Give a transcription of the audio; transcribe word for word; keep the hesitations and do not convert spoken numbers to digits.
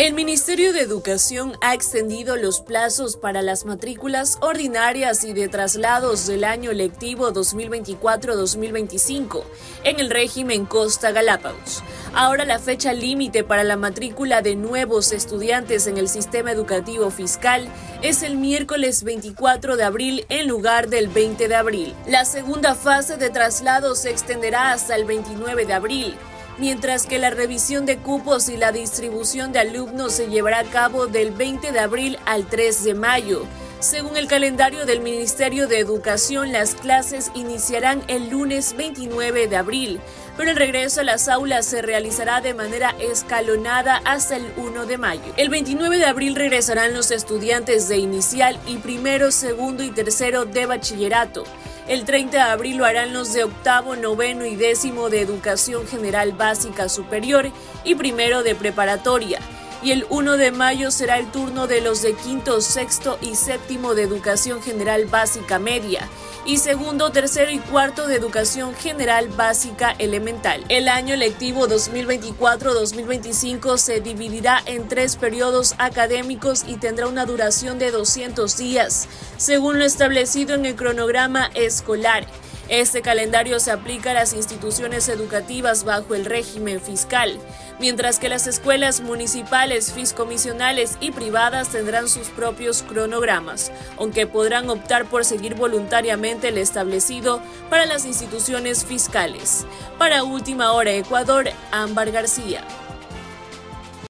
El Ministerio de Educación ha extendido los plazos para las matrículas ordinarias y de traslados del año lectivo dos mil veinticuatro dos mil veinticinco en el régimen Costa Galápagos. Ahora la fecha límite para la matrícula de nuevos estudiantes en el sistema educativo fiscal es el miércoles veinticuatro de abril en lugar del veinte de abril. La segunda fase de traslado se extenderá hasta el veintinueve de abril. Mientras que la revisión de cupos y la distribución de alumnos se llevará a cabo del veinte de abril al tres de mayo. Según el calendario del Ministerio de Educación, las clases iniciarán el lunes veintinueve de abril, pero el regreso a las aulas se realizará de manera escalonada hasta el uno de mayo. El veintinueve de abril regresarán los estudiantes de inicial y primero, segundo y tercero de bachillerato. El treinta de abril lo harán los de octavo, noveno y décimo de Educación General Básica Superior y primero de preparatoria. Y el uno de mayo será el turno de los de quinto, sexto y séptimo de Educación General Básica Media y segundo, tercero y cuarto de Educación General Básica Elemental. El año lectivo dos mil veinticuatro dos mil veinticinco se dividirá en tres periodos académicos y tendrá una duración de doscientos días, según lo establecido en el cronograma escolar. Este calendario se aplica a las instituciones educativas bajo el régimen fiscal, mientras que las escuelas municipales, fiscomisionales y privadas tendrán sus propios cronogramas, aunque podrán optar por seguir voluntariamente el establecido para las instituciones fiscales. Para Última Hora Ecuador, Ámbar García.